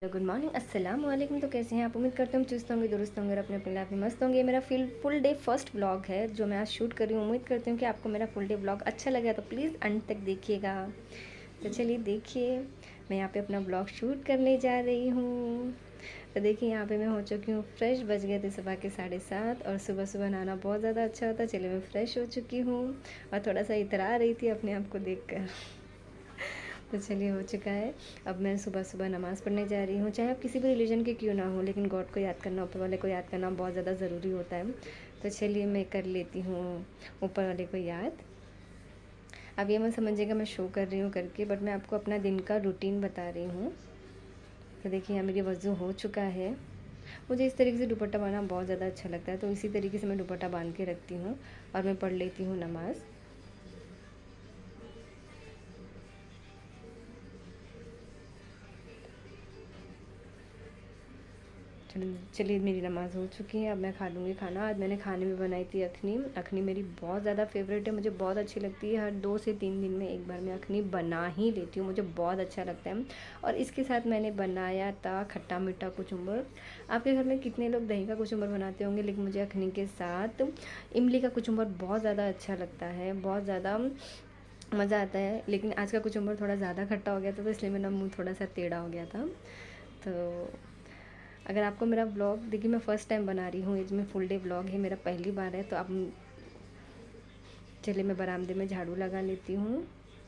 Good morning, अस्सलाम वालेकुम। तो कैसे हैं आप? उम्मीद करते हैं हम चुस्त होंगे, दुरुस्त होंगे और अपने अपने लाइफ में मस्त होंगे। मेरा फुल डे फर्स्ट व्लॉग है जो मैं आज शूट कर रही हूँ। उम्मीद करती हूँ कि आपको मेरा फुल डे व्लॉग अच्छा लगा, तो प्लीज़ अंत तक देखिएगा। तो चलिए देखिए, मैं यहाँ पे अपना व्लॉग शूट करने जा रही हूँ। तो देखिए यहाँ पे मैं हो चुकी हूँ फ्रेश। बज गए थे सुबह के 7:30 और सुबह सुबह नहाना बहुत ज़्यादा अच्छा होता है। चलिए मैं फ़्रेश हो चुकी हूँ और थोड़ा सा इतरा रही थी अपने आप को देख कर। तो चलिए हो चुका है। अब मैं सुबह सुबह नमाज़ पढ़ने जा रही हूँ। चाहे आप किसी भी रिलीजन के क्यों ना हो, लेकिन गॉड को याद करना, ऊपर वाले को याद करना बहुत ज़्यादा ज़रूरी होता है। तो चलिए मैं कर लेती हूँ ऊपर वाले को याद। अब ये मत समझिएगा मैं शो कर रही हूँ करके, बट मैं आपको अपना दिन का रूटीन बता रही हूँ। तो देखिए यहाँ मेरी वज़ू हो चुका है। मुझे इस तरीके से दुपट्टा बांधना बहुत ज़्यादा अच्छा लगता है, तो इसी तरीके से मैं दुपट्टा बांध के रखती हूँ और मैं पढ़ लेती हूँ नमाज़। चलिए मेरी नमाज़ हो चुकी है। अब मैं खा लूँगी खाना। आज मैंने खाने में बनाई थी अखनी। अखनी मेरी बहुत ज़्यादा फेवरेट है, मुझे बहुत अच्छी लगती है। हर 2 से 3 दिन में एक बार मैं अखनी बना ही लेती हूँ, मुझे बहुत अच्छा लगता है। और इसके साथ मैंने बनाया था खट्टा मीठा कुचुम्बर। आपके घर में कितने लोग दही का कुचुम्बर बनाते होंगे, लेकिन मुझे अखनी के साथ इमली का कुचुम्बर बहुत ज़्यादा अच्छा लगता है, बहुत ज़्यादा मज़ा आता है। लेकिन आज का कुचुम्बर थोड़ा ज़्यादा खट्टा हो गया था, तो इसलिए मेरा मुँह थोड़ा सा टेढ़ा हो गया था। तो अगर आपको मेरा व्लॉग, देखिए मैं फ़र्स्ट टाइम बना रही हूँ, इसमें फुल डे व्लॉग है, मेरा पहली बार है। तो अब चलिए मैं बरामदे में झाड़ू लगा लेती हूँ।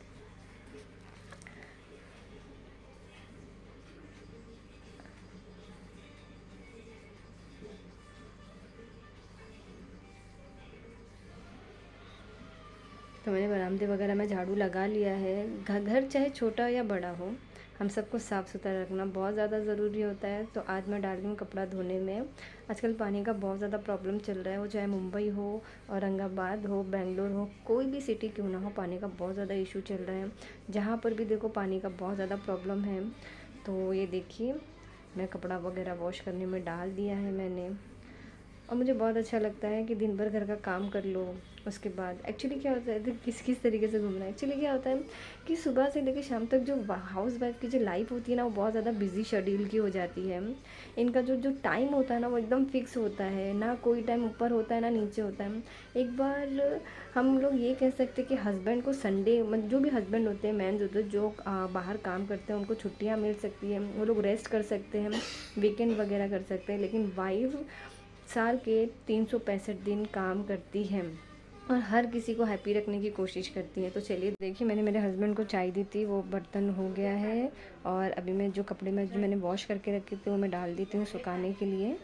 तो मैंने बरामदे वगैरह में झाड़ू लगा लिया है। घर चाहे छोटा या बड़ा हो, हम सबको साफ़ सुथरा रखना बहुत ज़्यादा ज़रूरी होता है। तो आज मैं डाल रही हूँ कपड़ा धोने में। आजकल पानी का बहुत ज़्यादा प्रॉब्लम चल रहा है, वो चाहे मुंबई हो, औरंगाबाद हो, बेंगलोर हो, कोई भी सिटी क्यों ना हो, पानी का बहुत ज़्यादा इशू चल रहा है। जहाँ पर भी देखो पानी का बहुत ज़्यादा प्रॉब्लम है। तो ये देखिए मैं कपड़ा वगैरह वॉश करने में डाल दिया है मैंने। और मुझे बहुत अच्छा लगता है कि दिन भर घर का काम कर लो, उसके बाद एक्चुअली क्या होता है, तो किस तरीके से घूमना है। एक्चुअली क्या होता है कि सुबह से लेकर शाम तक जो हाउस वाइफ की जो लाइफ होती है ना, वो बहुत ज़्यादा बिजी शेड्यूल की हो जाती है। इनका जो जो टाइम होता है ना, वो एकदम फिक्स होता है ना, कोई टाइम ऊपर होता है ना नीचे होता है। एक बार हम लोग ये कह सकते हैं कि हस्बैंड को संडे, मतलब जो भी हस्बैंड होते हैं, मैन होते हैं, जो बाहर काम करते हैं, उनको छुट्टियाँ मिल सकती हैं, वो लोग रेस्ट कर सकते हैं, वीकेंड वगैरह कर सकते हैं। लेकिन वाइफ साल के 365 दिन काम करती हैं और हर किसी को हैप्पी रखने की कोशिश करती हैं। तो चलिए देखिए, मैंने मेरे हस्बैंड को चाय दी थी, वो बर्तन हो गया है। और अभी मैं जो कपड़े में जो मैंने वॉश करके रखे थे, वो मैं डाल देती हूँ सुखाने के लिए।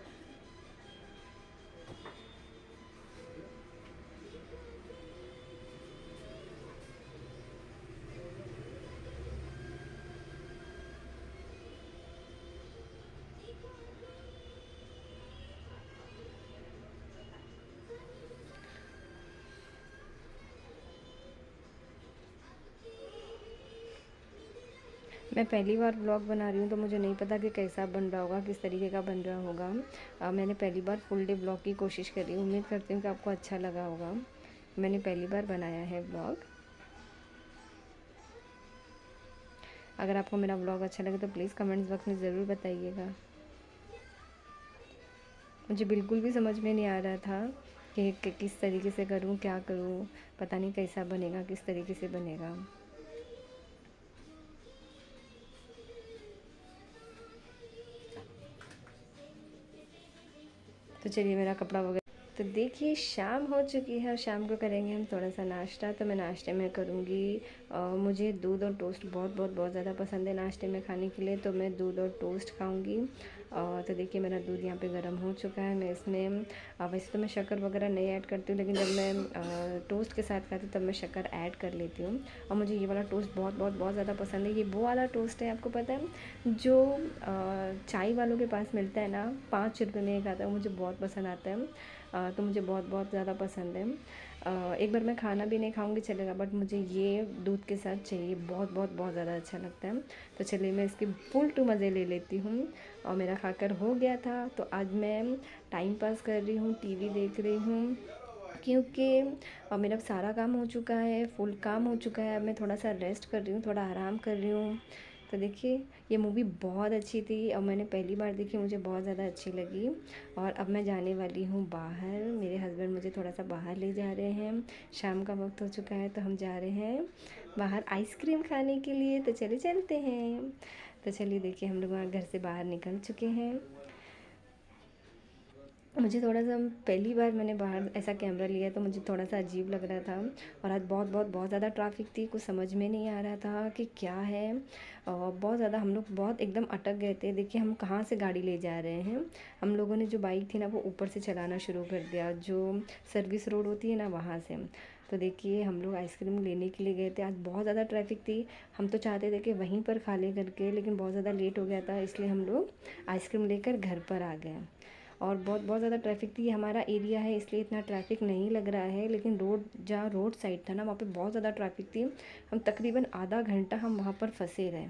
मैं पहली बार व्लॉग बना रही हूँ, तो मुझे नहीं पता कि कैसा बन रहा होगा, किस तरीके का बन रहा होगा। मैंने पहली बार फुल डे व्लॉग की कोशिश करी। उम्मीद करती हूँ कि आपको अच्छा लगा होगा। मैंने पहली बार बनाया है व्लॉग। अगर आपको मेरा व्लॉग अच्छा लगे तो प्लीज़ कमेंट्स बॉक्स में ज़रूर बताइएगा। मुझे बिल्कुल भी समझ में नहीं आ रहा था कि किस तरीके से करूँ, क्या करूँ, पता नहीं कैसा बनेगा, किस तरीके से बनेगा। तो चलिए मेरा कपड़ा वगैरह, तो देखिए शाम हो चुकी है और शाम को करेंगे हम थोड़ा सा नाश्ता। तो मैं नाश्ते में करूँगी, मुझे दूध और टोस्ट बहुत बहुत बहुत ज़्यादा पसंद है नाश्ते में खाने के लिए, तो मैं दूध और टोस्ट खाऊँगी। तो देखिए मेरा दूध यहाँ पे गर्म हो चुका है। मैं इसमें वैसे तो मैं शक्कर वगैरह नहीं ऐड करती हूँ, लेकिन जब मैं टोस्ट के साथ खाती हूँ तब मैं शक्कर ऐड कर लेती हूँ। और मुझे ये वाला टोस्ट बहुत बहुत बहुत ज़्यादा पसंद है। ये वो वाला टोस्ट है, आपको पता है, जो चाय वालों के पास मिलता है ना, 5 रुपये में एक आता है, मुझे बहुत पसंद आता है। तो मुझे बहुत बहुत ज़्यादा पसंद है। एक बार मैं खाना भी नहीं खाऊंगी चलेगा, बट मुझे ये दूध के साथ चाहिए, बहुत बहुत बहुत ज़्यादा अच्छा लगता है। तो चलिए मैं इसकी फुल टू मज़े ले लेती हूँ। और मेरा खाकर हो गया था, तो आज मैं टाइम पास कर रही हूँ, टीवी देख रही हूँ, क्योंकि मेरा सारा काम हो चुका है, फुल काम हो चुका है। अब मैं थोड़ा सा रेस्ट कर रही हूँ, थोड़ा आराम कर रही हूँ। तो देखिए ये मूवी बहुत अच्छी थी और मैंने पहली बार देखी, मुझे बहुत ज़्यादा अच्छी लगी। और अब मैं जाने वाली हूँ बाहर, मेरे हस्बैंड मुझे थोड़ा सा बाहर ले जा रहे हैं, शाम का वक्त हो चुका है तो हम जा रहे हैं बाहर आइसक्रीम खाने के लिए। तो चलिए चलते हैं। तो चलिए देखिए हम लोग वहाँ घर से बाहर निकल चुके हैं। मुझे थोड़ा सा, पहली बार मैंने बाहर ऐसा कैमरा लिया तो मुझे थोड़ा सा अजीब लग रहा था। और आज बहुत बहुत बहुत ज़्यादा ट्रैफिक थी, कुछ समझ में नहीं आ रहा था कि क्या है। और बहुत ज़्यादा हम लोग बहुत एकदम अटक गए थे। देखिए हम कहाँ से गाड़ी ले जा रहे हैं। हम लोगों ने जो बाइक थी ना वो ऊपर से चलाना शुरू कर दिया, जो सर्विस रोड होती है ना वहाँ से। तो देखिए हम लोग आइसक्रीम लेने के लिए गए थे, आज बहुत ज़्यादा ट्रैफिक थी। हम तो चाहते थे कि वहीं पर खा ले करके, लेकिन बहुत ज़्यादा लेट हो गया था, इसलिए हम लोग आइसक्रीम लेकर घर पर आ गए। और बहुत बहुत ज़्यादा ट्रैफिक थी। हमारा एरिया है इसलिए इतना ट्रैफिक नहीं लग रहा है, लेकिन रोड, जहाँ रोड साइड था ना वहाँ पे बहुत ज़्यादा ट्रैफिक थी। हम तकरीबन आधा घंटा हम वहाँ पर फंसे रहे।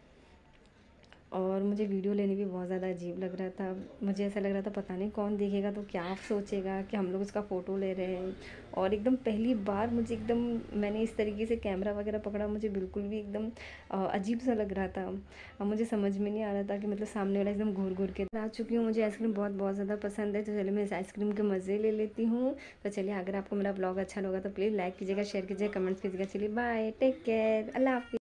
और मुझे वीडियो लेने भी बहुत ज़्यादा अजीब लग रहा था। मुझे ऐसा लग रहा था पता नहीं कौन देखेगा तो क्या सोचेगा कि हम लोग उसका फ़ोटो ले रहे हैं। और एकदम पहली बार मुझे एकदम, मैंने इस तरीके से कैमरा वगैरह पकड़ा, मुझे बिल्कुल भी एकदम अजीब सा लग रहा था। अब मुझे समझ में नहीं आ रहा था कि मतलब सामने वाला एकदम घूर घूर के आ चुकी हूँ। मुझे आइसक्रीम बहुत बहुत ज़्यादा पसंद है, तो चलिए मैं इस आइसक्रीम के मज़े ले लेती हूँ। तो चलिए अगर आपको मेरा ब्लॉग अच्छा लगा तो प्लीज़ लाइक कीजिएगा, शेयर कीजिएगा, कमेंट्स कीजिएगा। चलिए बाय, टेक केयर, अल्लाह हाफ़िज़।